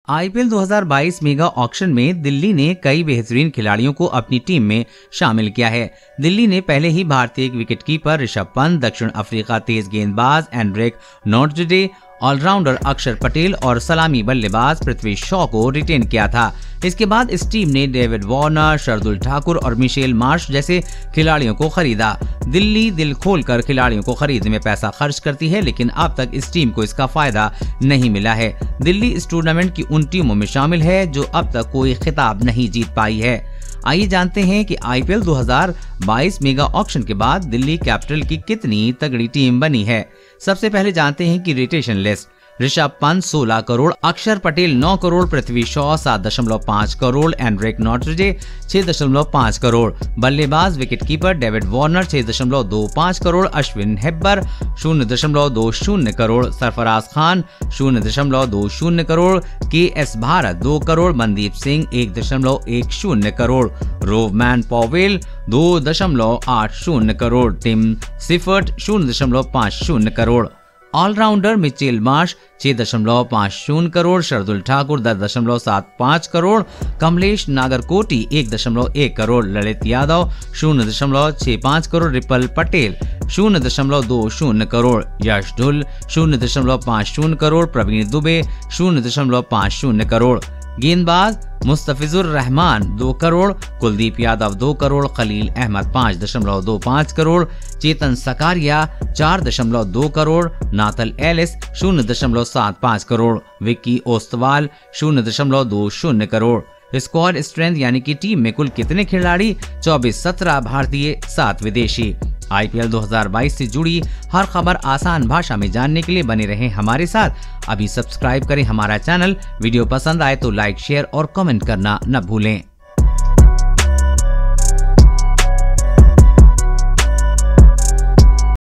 IPL 2022 mega auction में दिल्ली ने कई बेहतरीन खिलाड़ियों को अपनी टीम में शामिल किया है। दिल्ली ने पहले ही भारतीय विकेटकीपर ऋषभ पंत, दक्षिण अफ्रीका तेज गेंदबाज एंड्रिक नॉर्टजे, ऑलराउंडर अक्षर पटेल और सलामी बल्लेबाज पृथ्वी शॉ को रिटेन किया था। इसके बाद इस टीम ने डेविड वार्नर, शार्दुल ठाकुर और मिशेल मार्श जैसे खिलाड़ियों को खरीदा। दिल्ली दिल खोलकर खिलाड़ियों को खरीदने में पैसा खर्च करती है, लेकिन अब तक इस टीम को इसका फायदा नहीं मिला है। दिल्ली इस टूर्नामेंट की उन टीमों में शामिल है जो अब तक कोई खिताब नहीं जीत पाई है। आइए जानते हैं कि आईपीएल 2022 मेगा ऑक्शन के बाद दिल्ली कैपिटल की कितनी तगड़ी टीम बनी है। सबसे पहले जानते हैं कि rotation list. Rishabh Pant 16 crore, Axar Patel 9 crore, Prithvi Shaw 7.5 crore, Anrich Nortje 6.5 crore, बल्लेबाज wicketkeeper David Warner 6.25 crore, Ashwin Hebbar 0.20 crore, Sarfaraz Khan 0.20 crore, K S. Bharat 2 crore, Mandeep Singh 1.10 crore, Rovman Powell 2.80 crore, Tim Seifert 0.50 crore, allrounder Mitchell Marsh 6.50 crore, Shardul Thakur 10.75 crore, Kamlesh Nagarkoti 1.1 crore, Lalit Yadav 0.65 crore, ripple Patel 0.20 crore, Yash Dhull 0.50 crore, Praveen Dubey 0.50 crore, गेंदबाज Mustafizur Rahman 2 crore, Kuldeep Yadav 2 crore, Khaleel Ahmed 5.25 crore, Chetan Sakariya 4.2 crore, Nathan Ellis 0.75 crore, Vicky Ostwal 0.20 crore. Squad strength यानी कि टीम में कुल कितने खिलाड़ी? 24, 17 भारतीय, 7 विदेशी। आईपीएल 2022 से जुड़ी हर खबर आसान भाषा में जानने के लिए बने रहें हमारे साथ। अभी सब्सक्राइब करें हमारा चैनल। वीडियो पसंद आए तो लाइक, शेयर और कमेंट करना न भूलें।